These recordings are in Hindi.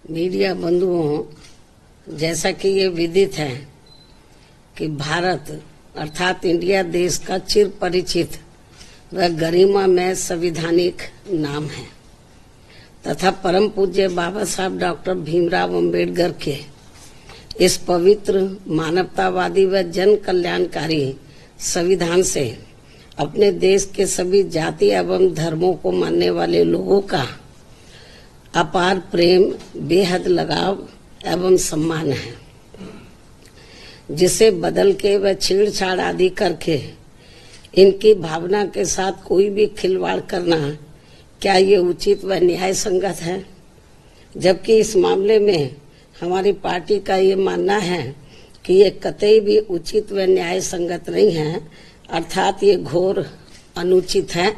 मीडिया बंधुओं, जैसा कि ये विदित है कि भारत अर्थात इंडिया देश का चिर परिचित व गरिमा में संवैधानिक नाम है तथा परम पूज्य बाबा साहब डॉक्टर भीमराव अंबेडकर के इस पवित्र मानवतावादी व जन कल्याणकारी संविधान से अपने देश के सभी जाति एवं धर्मों को मानने वाले लोगों का अपार प्रेम, बेहद लगाव एवं सम्मान है, जिसे बदल के व छेड़छाड़ आदि करके इनकी भावना के साथ कोई भी खिलवाड़ करना क्या ये उचित व न्याय संगत है। जबकि इस मामले में हमारी पार्टी का ये मानना है कि ये कतई भी उचित व न्याय संगत नहीं है, अर्थात ये घोर अनुचित है।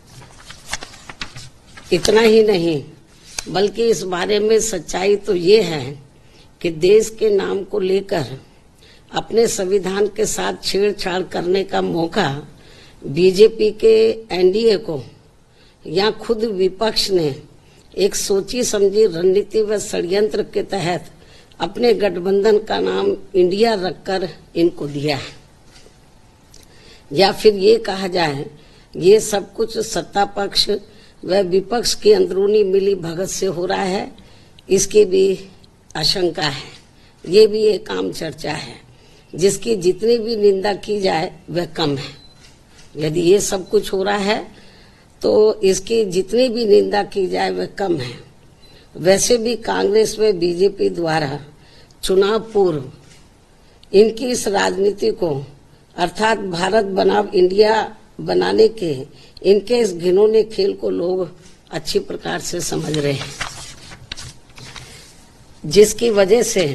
इतना ही नहीं बल्कि इस बारे में सच्चाई तो ये है कि देश के नाम को लेकर अपने संविधान के साथ छेड़छाड़ करने का मौका बीजेपी के एनडीए को या खुद विपक्ष ने एक सोची समझी रणनीति व षड्यंत्र के तहत अपने गठबंधन का नाम इंडिया रखकर इनको दिया है। या फिर ये कहा जाए ये सब कुछ सत्ता पक्ष व विपक्ष की अंदरूनी मिली भगत से हो रहा है, इसकी भी आशंका है। ये भी एक आम चर्चा है जिसकी जितनी भी निंदा की जाए वह कम है। यदि ये सब कुछ हो रहा है तो इसकी जितनी भी निंदा की जाए वह कम है। वैसे भी कांग्रेस व बीजेपी द्वारा चुनाव पूर्व इनकी इस राजनीति को अर्थात भारत बनाम इंडिया बनाने के इनके इस घिनौने खेल को लोग अच्छी प्रकार से समझ रहे हैं, जिसकी वजह से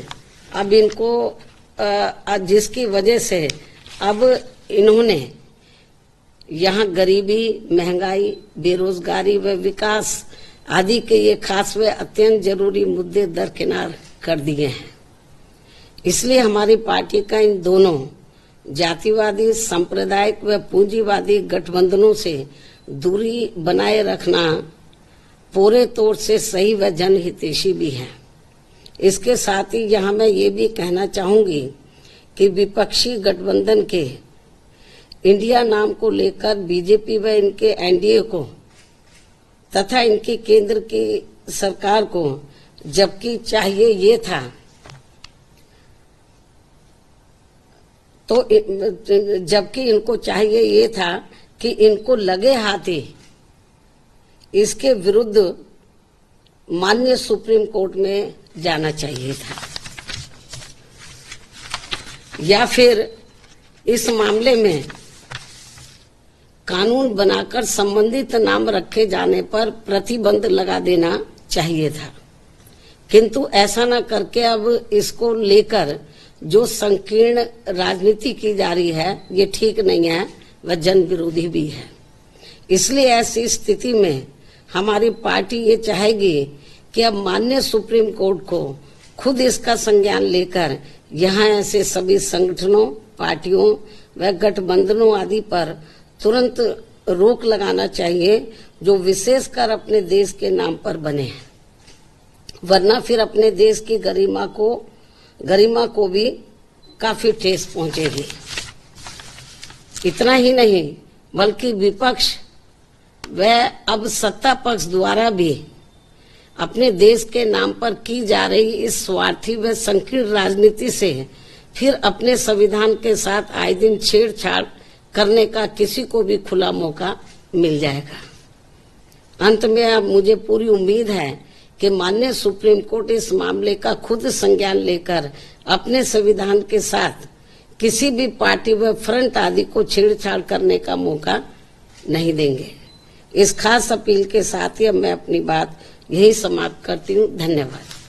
अब इन्होंने यहाँ गरीबी, महंगाई, बेरोजगारी व विकास आदि के ये खास व अत्यंत जरूरी मुद्दे दरकिनार कर दिए हैं। इसलिए हमारी पार्टी का इन दोनों जातिवादी, सांप्रदायिक व पूंजीवादी गठबंधनों से दूरी बनाए रखना पूरे तौर से सही व जनहितैषी भी है। इसके साथ ही यहाँ मैं ये भी कहना चाहूंगी कि विपक्षी गठबंधन के इंडिया नाम को लेकर बीजेपी व इनके एनडीए को तथा इनकी केंद्र की सरकार को जबकि इनको चाहिए ये था कि इनको लगे हाथी इसके विरुद्ध माननीय सुप्रीम कोर्ट में जाना चाहिए था, या फिर इस मामले में कानून बनाकर संबंधित नाम रखे जाने पर प्रतिबंध लगा देना चाहिए था। किंतु ऐसा न करके अब इसको लेकर जो संकीर्ण राजनीति की जा रही है ये ठीक नहीं है, वह जन विरोधी भी है। इसलिए ऐसी स्थिति में हमारी पार्टी ये चाहेगी कि अब माननीय सुप्रीम कोर्ट को खुद इसका संज्ञान लेकर यहाँ ऐसे सभी संगठनों, पार्टियों व गठबंधनों आदि पर तुरंत रोक लगाना चाहिए जो विशेषकर अपने देश के नाम पर बने हैं, वरना फिर अपने देश की गरिमा को भी काफी ठेस पहुंचेगी। इतना ही नहीं बल्कि विपक्ष व अब सत्ता पक्ष द्वारा भी अपने देश के नाम पर की जा रही इस स्वार्थी व संकीर्ण राजनीति से फिर अपने संविधान के साथ आए दिन छेड़छाड़ करने का किसी को भी खुला मौका मिल जाएगा। अंत में अब मुझे पूरी उम्मीद है कि माननीय सुप्रीम कोर्ट इस मामले का खुद संज्ञान लेकर अपने संविधान के साथ किसी भी पार्टी व फ्रंट आदि को छेड़छाड़ करने का मौका नहीं देंगे। इस खास अपील के साथ ही अब मैं अपनी बात यही समाप्त करती हूँ। धन्यवाद।